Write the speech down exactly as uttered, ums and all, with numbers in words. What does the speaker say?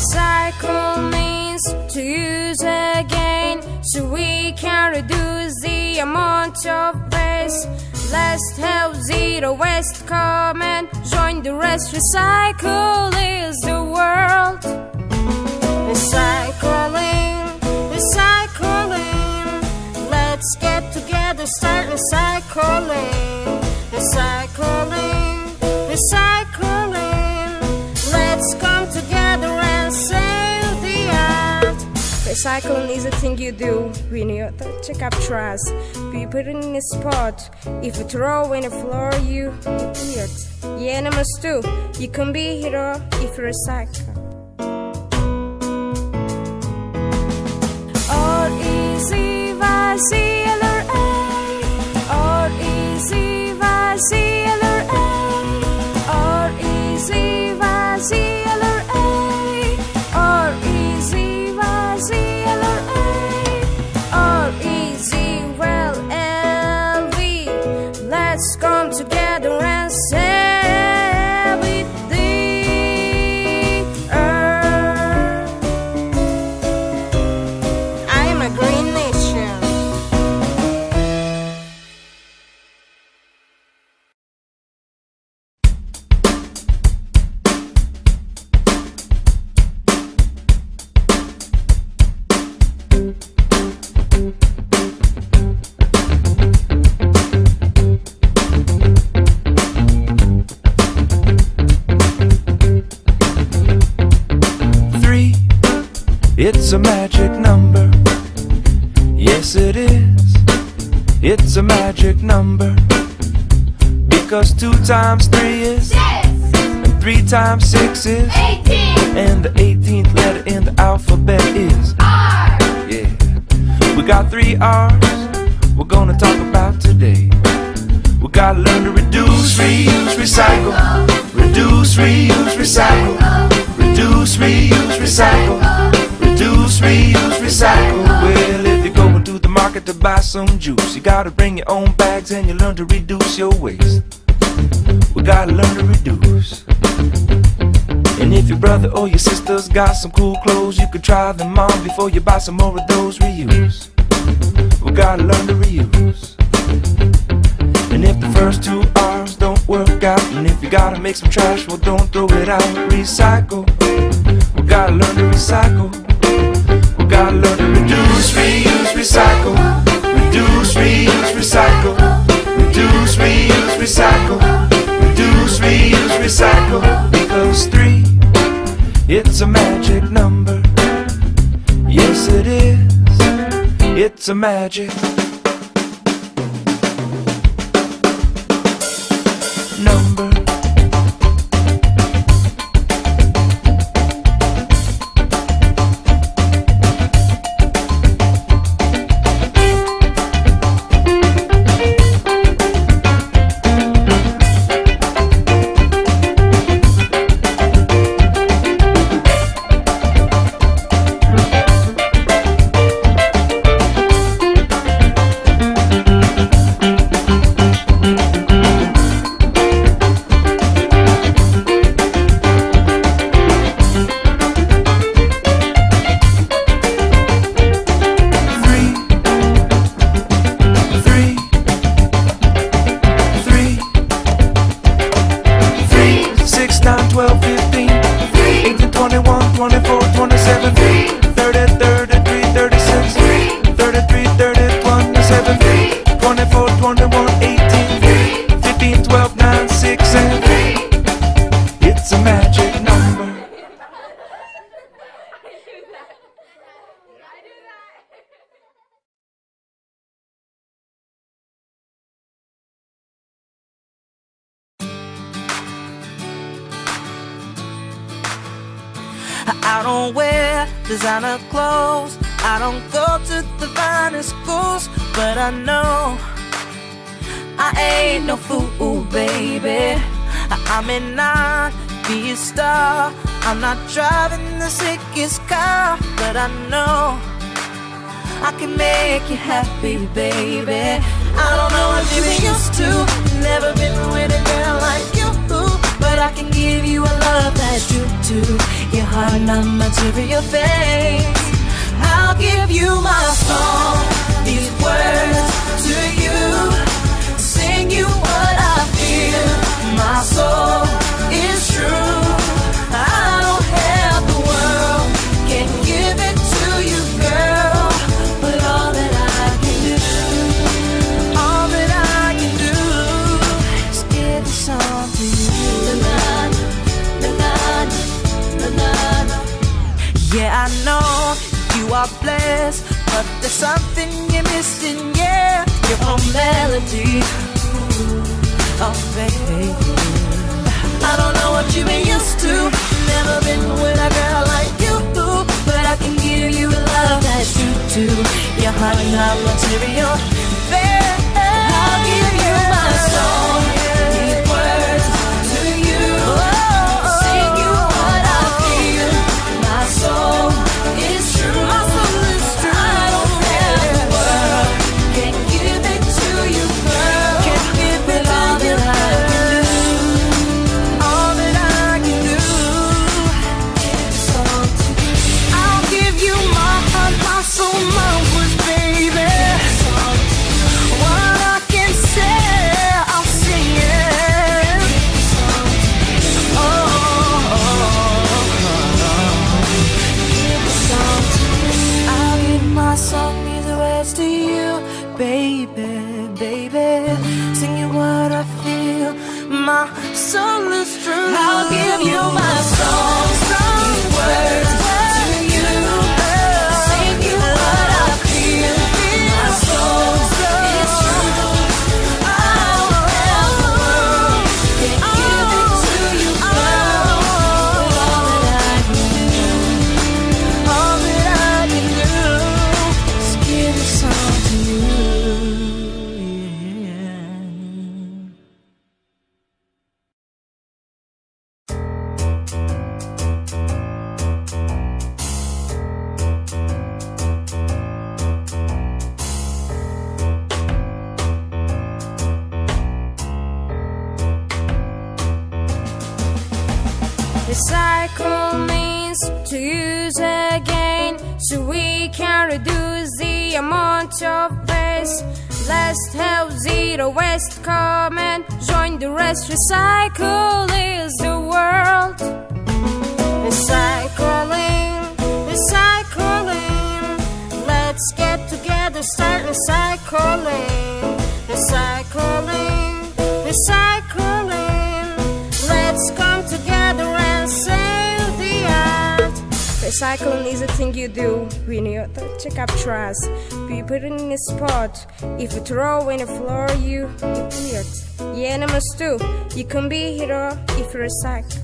Recycle means to use again, so we can reduce the amount of waste. Let's have zero waste, come and join the rest. Recycle is the world. Recycling, recycling. Let's get together, start recycling. Recycling, recycling. Let's come together and save the earth. Recycling is a thing you do when you check up trash. You put it in a spot. If you throw in the floor, you idiot. The animals too. You can be a hero if you recycle. R E Z Y C L R A. R E Z Y C L R A. R E Z Y C L R A. R E Z Y C L R A. R E Z well L V. Let's come together and save it the earth. I am a green nation. Three, it's a magic number. Yes, it is. It's a magic number. Because two times three is Six, and three times six is eighteen, and the eighteenth letter in the alphabet is R. yeah. We got three R's we're gonna talk about today. We gotta learn to reduce, reuse, recycle. Reduce, reuse, recycle. Reduce, reuse, recycle. Reduce, reuse, recycle. Well, if you're going to the market to buy some juice, you gotta bring your own bags and you learn to reduce your waste. We gotta learn to reduce. And if your brother or your sister's got some cool clothes, you could try them on before you buy some more of those. Reuse. We gotta learn to reuse. And if the first two R's don't work out, and if you gotta make some trash, well, don't throw it out. Recycle. We gotta learn to recycle. We gotta learn to reduce, reuse, recycle. Reduce, reuse, recycle. Reduce, reuse, recycle. Reduce, reuse, recycle. Because three, it's a magic number. Yes, it is. It's a magic number. I don't wear designer clothes, I don't go to the finest schools, but I know I ain't no fool, baby. I may not be a star, I'm not driving the sickest car, but I know I can make you happy, baby. I don't know what you've been used to, never been with a girl like you, but I can give you a love that's true to your heart, not material things. I'll give you my song, these words to you, sing you what I feel. My soul is true. I don't have the world, can't give it to you, girl, but all that I can do, all that I can do is give this song to you. Yeah, I know you are blessed, but there's something you're missing, yeah. Your own melody, oh baby. I don't know what you've been used to, never been with a girl like you, but I can give you love that's true to your heart, not material. I'll give you my song, these words to you, sing you what I feel. My soul is true. My soul is true. I don't have the world, can't give it to you, girl. Can't give it all that I can do, all that I can do. I'll give you my heart, my soul, my words, baby. What I can say, I'll sing it. Oh, oh, oh. I'll give my song, these words to you, baby, baby. Sing you what I feel. My soul is true. I'll give you my song, these words to you, sing you what I feel. My soul is true. I don't have the world, can't give it to you, girl, but all that I can do, all that I can do is give a song to you. Recycle means to use again, so we can reduce the amount of waste. Let's have zero waste, come and join the rest. Recycle is the world. Recycling, recycling. Let's get together, start recycling. Recycling, recycling. Let's come together and save the earth. Recycling is a thing you do when you check up trash. You put it in a spot. If you throw in the floor, you, you clear it. Yeah, number two, you can be a hero if you recycle.